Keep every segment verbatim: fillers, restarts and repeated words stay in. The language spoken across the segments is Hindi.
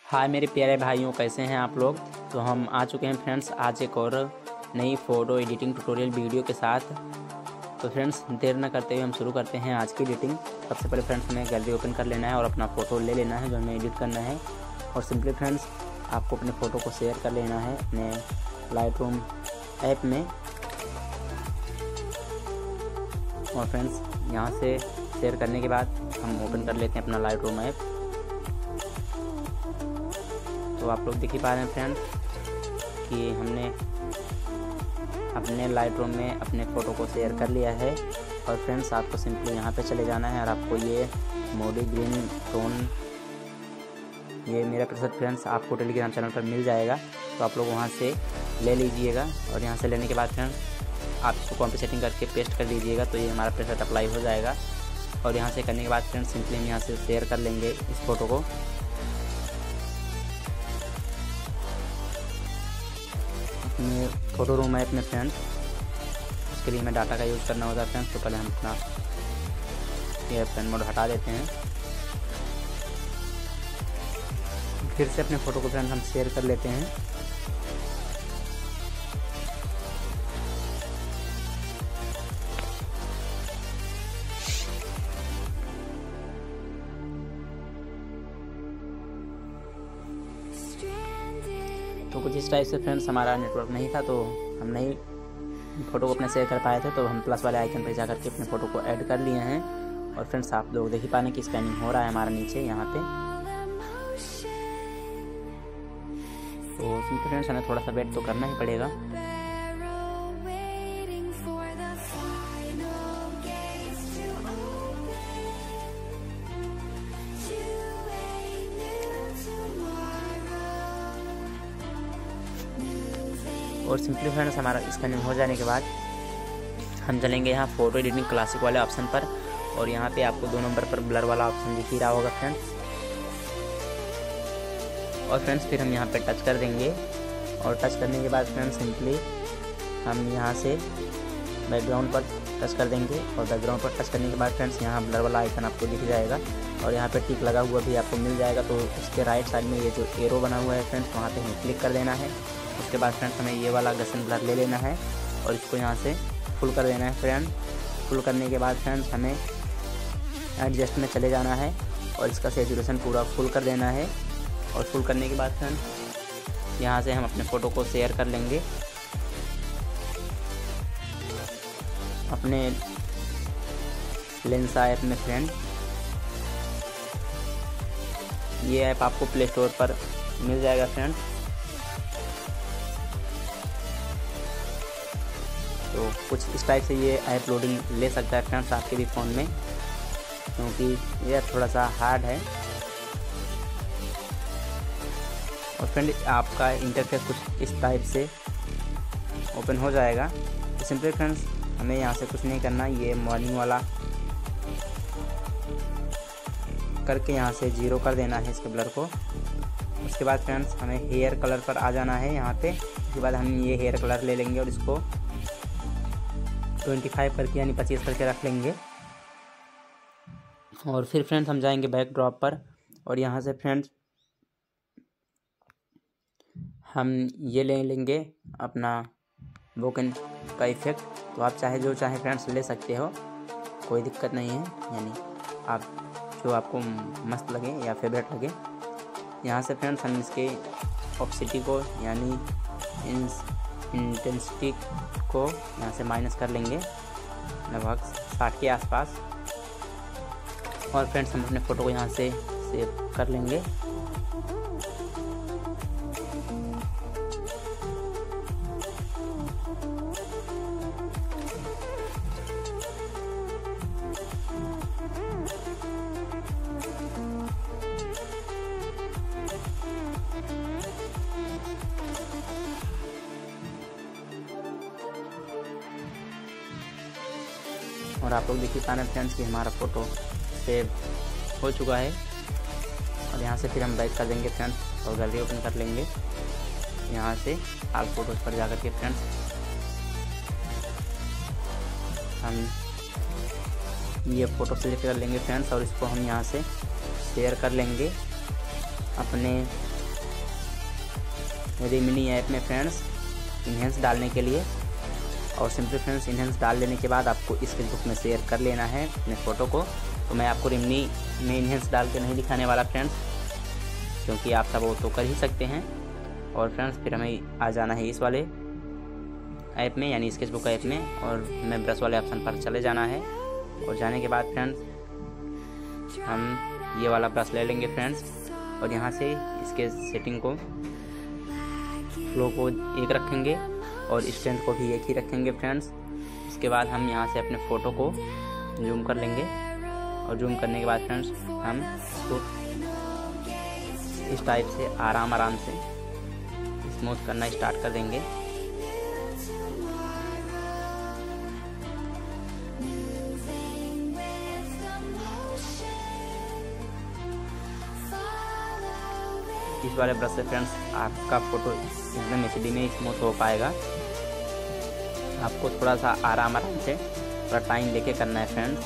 हाय मेरे प्यारे भाइयों, कैसे हैं आप लोग। तो हम आ चुके हैं फ्रेंड्स आज एक और नई फ़ोटो एडिटिंग ट्यूटोरियल वीडियो के साथ। तो फ्रेंड्स देर न करते हुए हम शुरू करते हैं आज की एडिटिंग। सबसे पहले फ्रेंड्स हमें गैलरी ओपन कर लेना है और अपना फ़ोटो ले लेना है जो हमें एडिट करना है। और सिंपली फ्रेंड्स आपको अपने फ़ोटो को शेयर कर लेना है अपने लाइटरूम ऐप में। और फ्रेंड्स यहाँ से शेयर करने के बाद हम ओपन कर लेते हैं अपना लाइटरूम ऐप। तो आप लोग देख ही पा रहे हैं फ्रेंड्स कि हमने अपने लाइटरूम में अपने फ़ोटो को शेयर कर लिया है। और फ्रेंड्स आपको सिंपली यहाँ पे चले जाना है और आपको ये मोडी ग्रीन टोन ये मेरा प्रतिशत फ्रेंड्स आपको टेलीग्राम चैनल पर मिल जाएगा। तो आप लोग वहाँ से ले लीजिएगा और यहाँ से लेने के बाद फ्रेंड्स आप इसको कॉम्पी सेटिंग करके पेस्ट कर दीजिएगा। तो ये हमारा प्रतिशत अप्लाई हो जाएगा। और यहाँ से करने के बाद फ्रेंड्स सिंपली हम यहाँ से शेयर कर लेंगे इस फ़ोटो को। अपने फ़ोटो रूम ऐप में फ्रेंड्स उसके लिए हमें डाटा का यूज़ करना होता है फ्रेंड्स। तो पहले हम अपना ये फ्रेंड मोड हटा देते हैं। फिर से अपने फ़ोटो को फ्रेंड्स हम शेयर कर लेते हैं। तो कुछ इस टाइप से फ्रेंड्स हमारा नेटवर्क नहीं था तो हम नहीं फ़ोटो को अपने शेयर कर पाए थे। तो हम प्लस वाले आइकन पर जा करके अपने फ़ोटो को ऐड कर लिए हैं। और फ्रेंड्स आप लोग देख ही पा रहे हैं कि स्कैनिंग हो रहा है हमारा नीचे यहाँ पे। तो सिंपली फ्रेंड्स हमें थोड़ा सा वेट तो करना ही पड़ेगा। और सिंपली फ्रेंड्स हमारा स्कैनिंग हो जाने के बाद हम चलेंगे यहाँ फ़ोटो एडिटिंग क्लासिक वाले ऑप्शन पर। और यहाँ पे आपको दो नंबर पर ब्लर वाला ऑप्शन दिख ही रहा होगा फ्रेंड्स। और फ्रेंड्स फिर हम यहाँ पे टच कर देंगे। और टच करने के बाद फ्रेंड्स सिंपली हम यहाँ से बैकग्राउंड पर टच कर देंगे। और बैकग्राउंड पर टच करने के बाद फ्रेंड्स यहाँ ब्लर वाला आइकन आपको दिख जाएगा और यहाँ पे टिक लगा हुआ भी आपको मिल जाएगा। तो उसके राइट साइड में ये जो एरो बना हुआ है फ्रेंड्स वहाँ पे हमें क्लिक कर देना है। उसके बाद फ्रेंड्स हमें ये वाला गसन ब्लर ले लेना है और इसको यहाँ से फुल कर देना है फ्रेंड। फुल करने के बाद फ्रेंड्स हमें एडजस्ट में चले जाना है और इसका सैचुरेशन पूरा फुल कर देना है। और फुल करने के बाद फ्रेंड्स यहाँ से हम अपने फ़ोटो को शेयर कर लेंगे अपने लेंसा ऐप में फ्रेंड। ये ऐप आपको प्ले स्टोर पर मिल जाएगा फ्रेंड। तो कुछ इस टाइप से ये ऐप लोडिंग ले सकता है फ्रेंड्स आपके भी फ़ोन में, क्योंकि ये थोड़ा सा हार्ड है। और फ्रेंड आपका इंटरफेस कुछ इस टाइप से ओपन हो जाएगा। तो सिंपली फ्रेंड्स हमें यहाँ से कुछ नहीं करना, ये मॉर्निंग वाला करके यहाँ से जीरो कर देना है इसके ब्लर को। उसके बाद फ्रेंड्स हमें हेयर कलर पर आ जाना है यहाँ पे। उसके बाद हम ये हेयर कलर ले लेंगे और इसको पच्चीस करके यानी पच्चीस करके रख लेंगे। और फिर फ्रेंड्स हम जाएंगे बैक ड्रॉप पर और यहाँ से फ्रेंड्स हम ये ले लेंगे अपना बोकन का इफ़ेक्ट। तो आप चाहे जो चाहे फ्रेंड्स ले सकते हो, कोई दिक्कत नहीं है। यानी आप जो आपको मस्त लगे या फेवरेट लगे। यहाँ से फ्रेंड्स हम इसके ऑप्सिटी को यानी इंटेंसिटी को यहाँ से माइनस कर लेंगे लगभग साठ के आसपास। और फ्रेंड्स हम अपने फ़ोटो को यहाँ से सेव कर लेंगे। और आप लोग देखिए पाने फ्रेंड्स कि हमारा फ़ोटो सेव हो चुका है। और यहाँ से फिर हम बैक कर देंगे फ्रेंड्स और गैलरी ओपन कर लेंगे। यहाँ से ऑल फोटोज़ पर जा कर के फ्रेंड्स हम ये फ़ोटो सेलेक्ट कर लेंगे फ्रेंड्स और इसको हम यहाँ से शेयर कर लेंगे अपने मेरे मिनी ऐप में फ्रेंड्स इन्हेंस डालने के लिए। और सिंपली फ्रेंड्स इन्हेंस डाल लेने के बाद आपको स्केचबुक में शेयर कर लेना है अपने फ़ोटो को। तो मैं आपको रिमनी में इन्हेंस डाल के नहीं दिखाने वाला फ्रेंड्स, क्योंकि आप सब वो तो कर ही सकते हैं। और फ्रेंड्स फिर हमें आ जाना है इस वाले ऐप में यानी स्केचबुक ऐप में, और हमें ब्रश वाले ऑप्शन पर चले जाना है। और जाने के बाद फ्रेंड्स हम ये वाला ब्रश ले लेंगे फ्रेंड्स, और यहाँ से इसके सेटिंग को फ्लो को एक रखेंगे और स्ट्रेंथ को भी एक ही रखेंगे फ्रेंड्स। इसके बाद हम यहाँ से अपने फ़ोटो को जूम कर लेंगे, और जूम करने के बाद फ्रेंड्स हम इसको इस टाइप से आराम आराम से स्मूथ करना स्टार्ट कर देंगे। इस वाले ब्रश से फ्रेंड्स आपका फ़ोटो एकदम एच डी में स्मूथ हो पाएगा। आपको थोड़ा सा आराम आराम से थोड़ा टाइम लेके करना है फ्रेंड्स।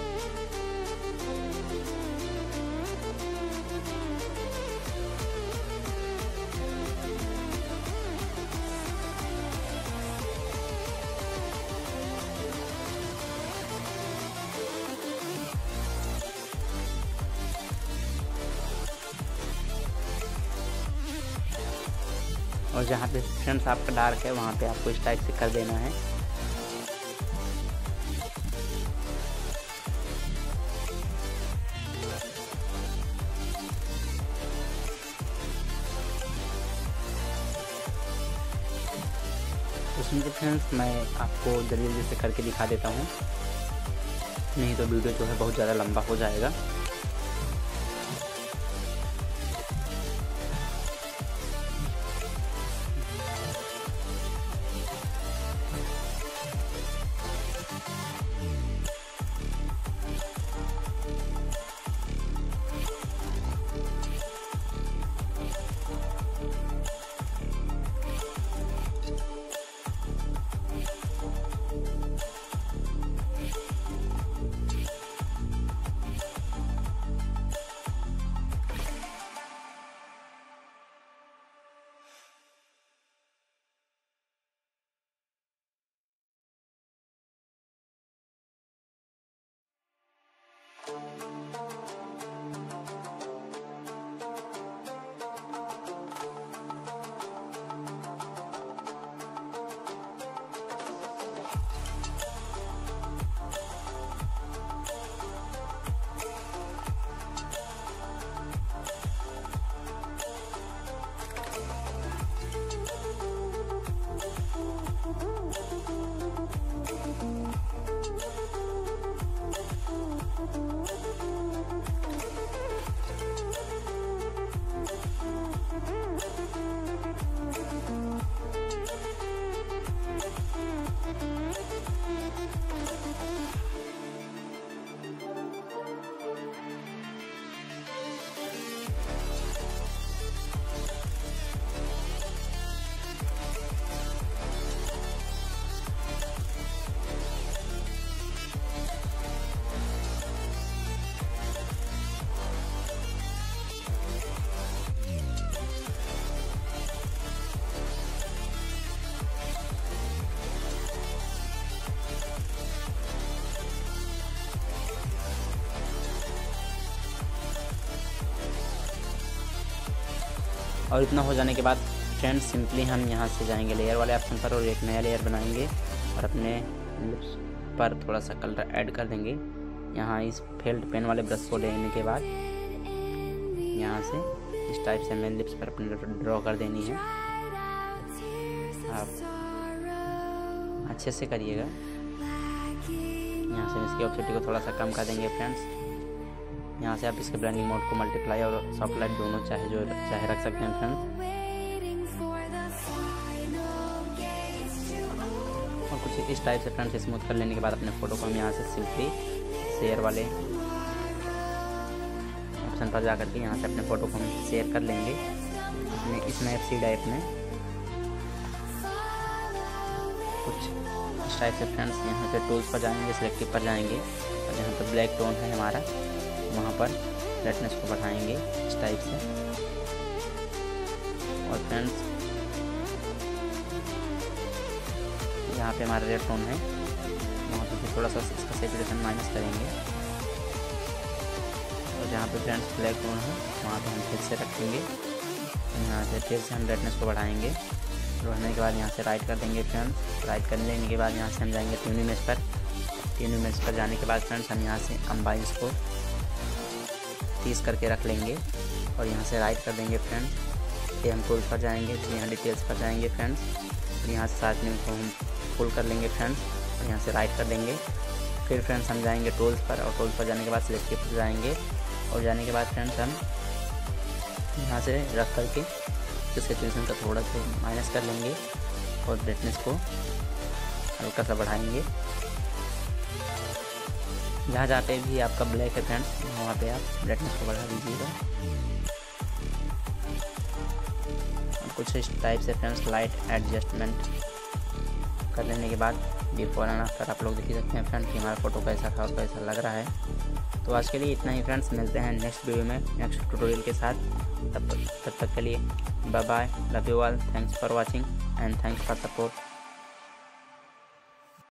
और जहाँ पे फ्रेंड्स आपका डार्क है वहाँ पे आपको इस टाइप से कर देना है। उसमें तो फ्रेंड्स मैं आपको जल्दी जल्दी से करके दिखा देता हूँ, नहीं तो वीडियो जो है बहुत ज़्यादा लंबा हो जाएगा। और इतना हो जाने के बाद फ्रेंड्स सिंपली हम यहाँ से जाएंगे लेयर वाले ऑप्शन पर और एक नया लेयर बनाएंगे और अपने लिप्स पर थोड़ा सा कलर ऐड कर देंगे। यहाँ इस फेल्ड पेन वाले ब्रश को लेने के बाद यहाँ से इस टाइप से हमें लिप्स पर अपने ड्रॉ कर देनी है। आप अच्छे से करिएगा। यहाँ से इसकी ऑप्सिटी को थोड़ा सा कम कर देंगे फ्रेंड्स। यहाँ से आप इसके ब्लेंडिंग मोड को मल्टीप्लाई और सॉफ्ट लाइट दोनों चाहे जो चाहे रख सकते हैं फ्रेंड्स। और कुछ इस टाइप से फ्रेंड्स स्मूथ कर लेने के बाद अपने फ़ोटो को हम यहाँ से सिंपली शेयर वाले ऑप्शन पर जा करके यहाँ से अपने फ़ोटो को हम शेयर कर लेंगे अपने इस स्नैपसीड ऐप में। कुछ इस टाइप से फ्रेंड्स यहाँ पे टूल्स पर जाएंगे, सिलेक्टिव पर जाएंगे और जहाँ पर ब्लैक टोन है हमारा वहाँ पर ब्राइटनेस को बढ़ाएंगे इस टाइप से। और फ्रेंड्स जहाँ पे हमारा रेड टोन है वहाँ पे थोड़ा सा इसका सेचुरेशन माइनस करेंगे, और जहाँ पे फ्रेंड्स ब्लैक टोन है वहाँ पे हम फिर से रखेंगे। यहाँ से फिर से हम ब्राइटनेस को बढ़ाएंगे, बढ़ाने के बाद यहाँ से राइट कर देंगे फ्रेंड्स। राइट कर लेने के बाद यहाँ से हम जाएंगे ट्यून इमेज पर। ट्यून इमेज पर जाने के बाद फ्रेंड्स हम यहाँ से अम्बाइस को तीस करके रख लेंगे, और यहाँ से राइट कर देंगे फ्रेंड्स। ये हम टूल्स पर जाएंगे, तो यहाँ डिटेल्स पर जाएंगे फ्रेंड्स, यहाँ से शार्पनिंग को हम फुल कर लेंगे फ्रेंड्स, और यहाँ से राइट कर देंगे। फिर फ्रेंड्स हम जाएंगे टूल्स पर, और टूल्स पर जाने के बाद सिलेक्टिव पर जाएंगे, और जाने के बाद फ्रेंड्स हम यहाँ से रख करके इसके सेचुरेशन का थोड़ा सा माइनस कर लेंगे, और ब्राइटनेस को हल्का सा बढ़ाएंगे। जहाँ जहाँ पे भी आपका ब्लैक है फ्रेंड्स वहाँ पे आप ब्राइटनेस को बढ़ा दीजिएगा। कुछ इस टाइप से फ्रेंड्स लाइट एडजस्टमेंट कर लेने के बाद बिफोर एंड आफ्टर आप लोग देख सकते हैं फ्रेंड्स कि हमारा फ़ोटो कैसा था और कैसा लग रहा है। तो आज के लिए इतना ही फ्रेंड्स, मिलते हैं नेक्स्ट वीडियो में नेक्स्ट ट्यूटोरियल के साथ। तब तक तब तक के लिए bye bye, love you all, thanks for watching and thanks for support.